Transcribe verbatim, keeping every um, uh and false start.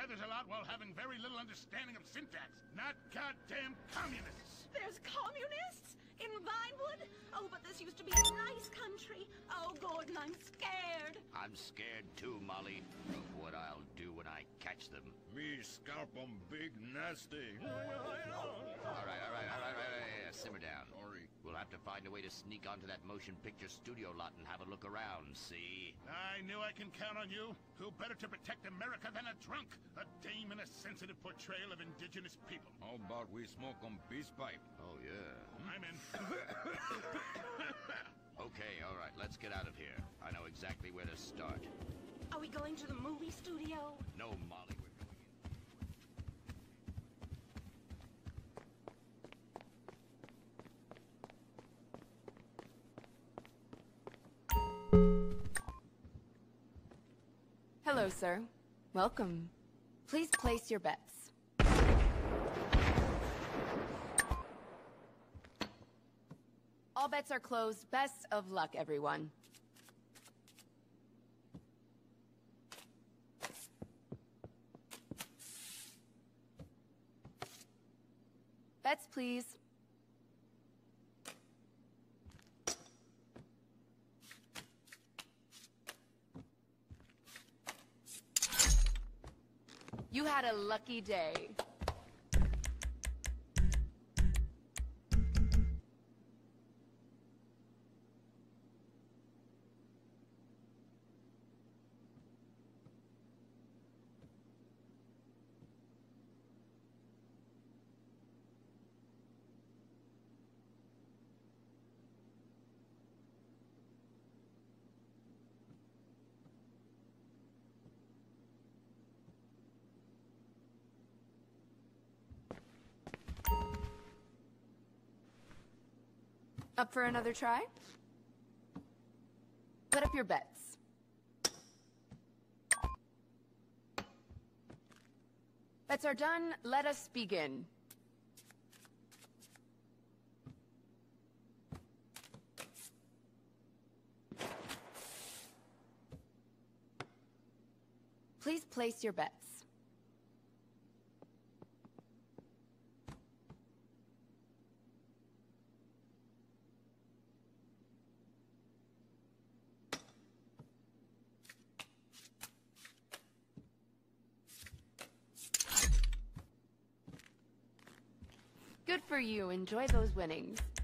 feathers a lot while having very little understanding of syntax. Not goddamn communists. There's communists? In Vinewood? Oh, but this used to be a nice country. Oh, Gordon, I'm scared. I'm scared too, Molly, of what I'll do when I catch them. Me scalp 'em big nasty. All right, all right, all right, all right, all right. Simmer down. Sorry. We'll have to find a way to sneak onto that motion picture studio lot and have a look around, see? I knew I can count on you. Who better to protect America than a drunk? A dame in a sensitive portrayal of indigenous people. How about we smoke 'em peace pipe? Oh, yeah. I'm in. Okay, all right, let's get out of here. I know exactly where to start. Are we going to the movie studio? No, Molly, we're going in. Hello, sir. Welcome. Please place your bets. All bets are closed. Best of luck, everyone. Bets, please. You had a lucky day. Up for another try? Put up your bets. Bets are done. Let us begin. Please place your bets. Good for you. Enjoy those winnings.